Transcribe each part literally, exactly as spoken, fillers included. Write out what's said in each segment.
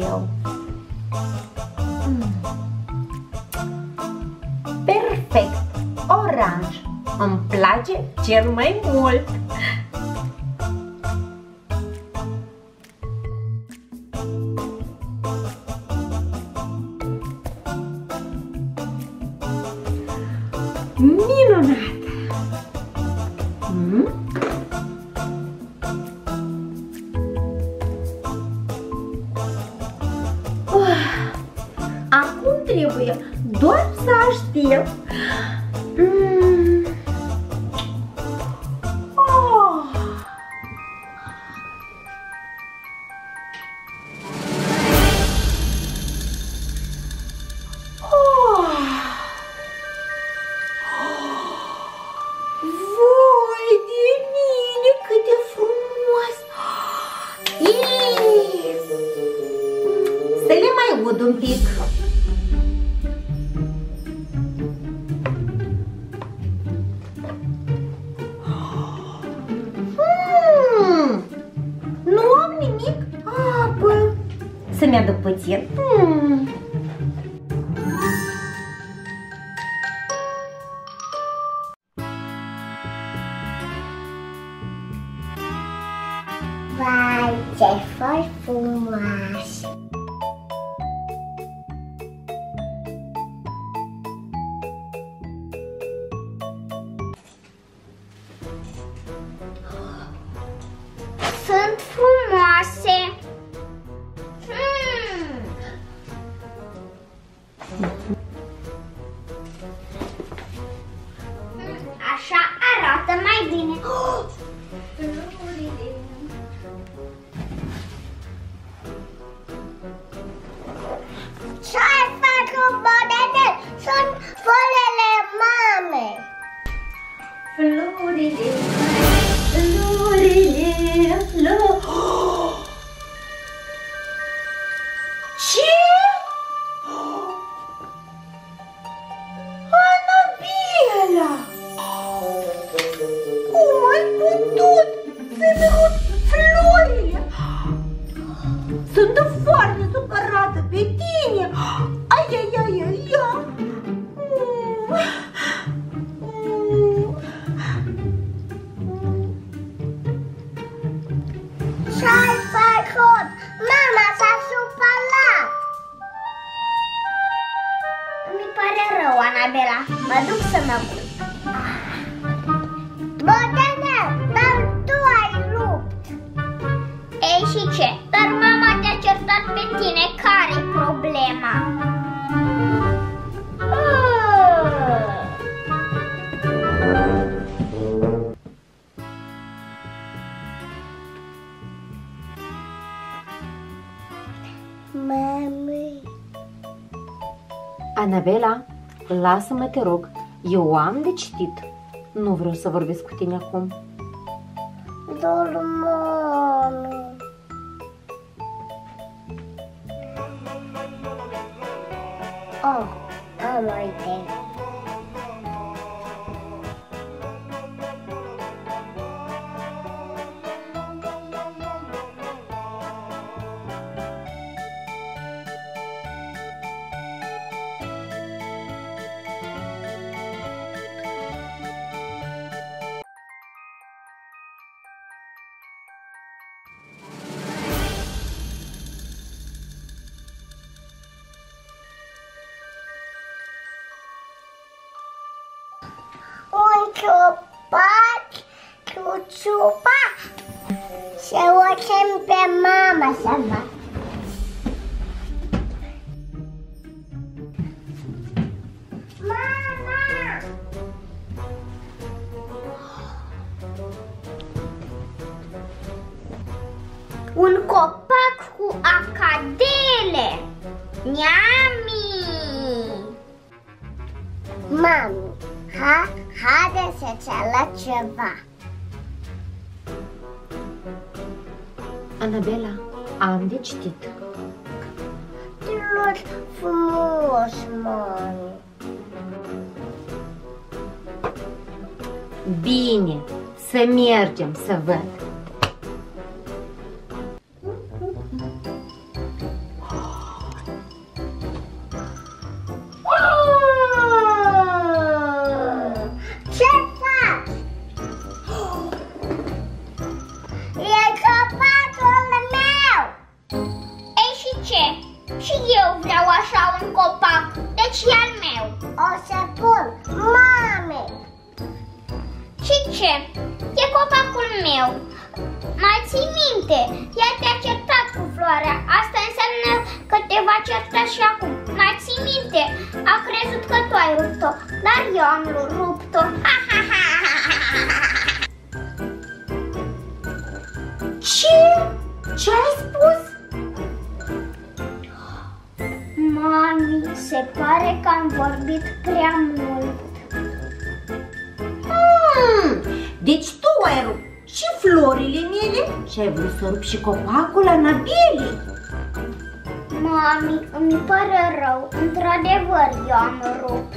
eu. Mm. Perfect! Oranj! Îmi place cel mai mult! Minunat! Mm? Acum trebuie doar să aștept. Mm. Oh. Oh. Voi de mine, cât de frumos! Iii. Să le mai ud un pic. Hmm. Nu am nimic apă. Să-mi aduc puțin. Hmm. Vai, ce foi frumos! Sunt frumoase! Hmm. Așa arată mai bine. Oh! Ce-ai făcut, Bodene? Sunt folele mamei. Florile, florile, flori. Ce? Anabela! Cum ai putut să-mi rupi florile? Sunt foarte supărată pe tine! Ai, ai, ai, ai, ai! Ce-ai făcut? Mama s-a supărat. Mi pare rău, Anabela. Mă duc să mă culc. Bodene, dar tu ai rupt. Ei, și ce? Dar mama te-a certat pe tine. Care-i problema? Mami. Anabela, lasă-mă, te rog. Eu am de citit. Nu vreau să vorbesc cu tine acum. Dar mami. Oh, am o idee. Un ciupac, cu ciupac. Și o chem pe mama să vadă. Mama! Un copac cu acadele. Niami! Mami, ha, haide să-ți arăt ceva. Anabela, am de citit. Te rog frumos, mami. Bine, să mergem să văd. ce? Și eu vreau așa un copac, deci e al meu. O să pun, mame. Și ce? E copacul meu. Mai ții minte, ea te-a certat cu floarea. Asta înseamnă că te va certa și acum. Mai ții minte, a crezut că tu ai rupt-o, dar eu am rupt-o. Ce? Ce ai spus? Mami, se pare că am vorbit prea mult. Hmm, deci tu ai rupt și florile mele și ai vrut să rupi și copacul Anabelei. Mami, îmi pare rău. Într-adevăr, eu am rupt.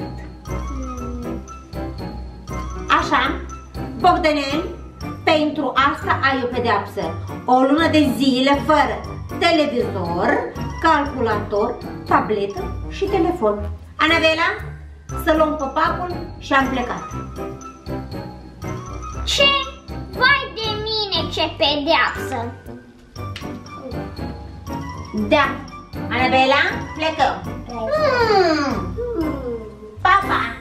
Așa, Bogdanel, pentru asta ai o pedeapsă. O lună de zile fără televizor, calculator, tabletă și telefon. Anabela, să luăm copacul și am plecat. Ce? Vai de mine, ce pedeapsă! Da, Anabela, plecăm. Hmm. Pa, pa!